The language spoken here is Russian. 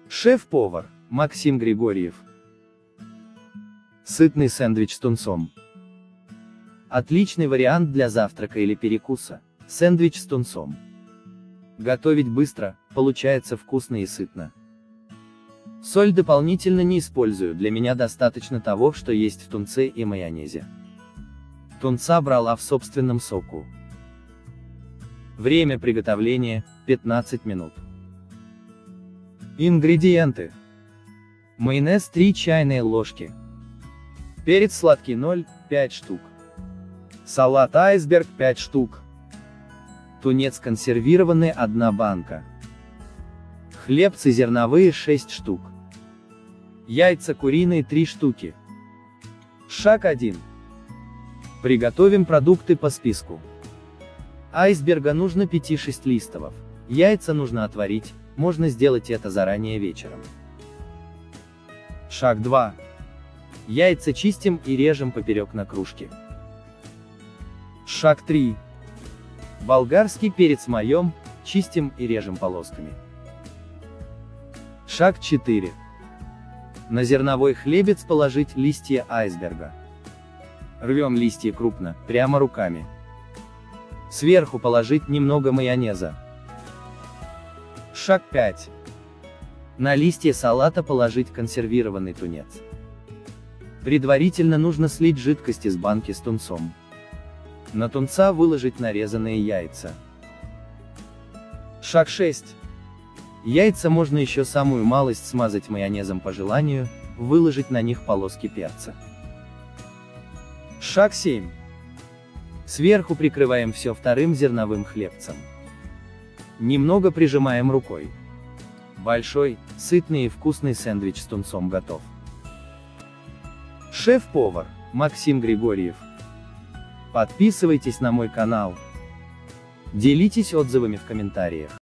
Шеф-повар Максим Григорьев. Сытный сэндвич с тунцом. Отличный вариант для завтрака или перекуса. Сэндвич с тунцом. Готовить быстро, получается вкусно и сытно. Соль дополнительно не использую, для меня достаточно того, что есть в тунце и майонезе. Тунца брала в собственном соку. Время приготовления – 15 минут. Ингредиенты. Майонез 3 чайные ложки. Перец сладкий 0, 5 штук. Салат айсберг 5 штук. Тунец консервированный 1 банка. Хлебцы зерновые 6 штук. Яйца куриные 3 штуки. Шаг 1. Приготовим продукты по списку. Айсберга нужно 5-6 листов. Яйца нужно отварить, можно сделать это заранее вечером. Шаг 2. Яйца чистим и режем поперек на кружке. Шаг 3. Болгарский перец моем, чистим и режем полосками. Шаг 4. На зерновой хлебец положить листья айсберга. Рвем листья крупно, прямо руками. Сверху положить немного майонеза. Шаг 5. На листья салата положить консервированный тунец. Предварительно нужно слить жидкость из банки с тунцом. На тунца выложить нарезанные яйца. Шаг 6. Яйца можно еще самую малость смазать майонезом по желанию, выложить на них полоски перца. Шаг 7. Сверху прикрываем все вторым зерновым хлебцем. Немного прижимаем рукой. Большой, сытный и вкусный сэндвич с тунцом готов. Шеф-повар Максим Григорьев. Подписывайтесь на мой канал. Делитесь отзывами в комментариях.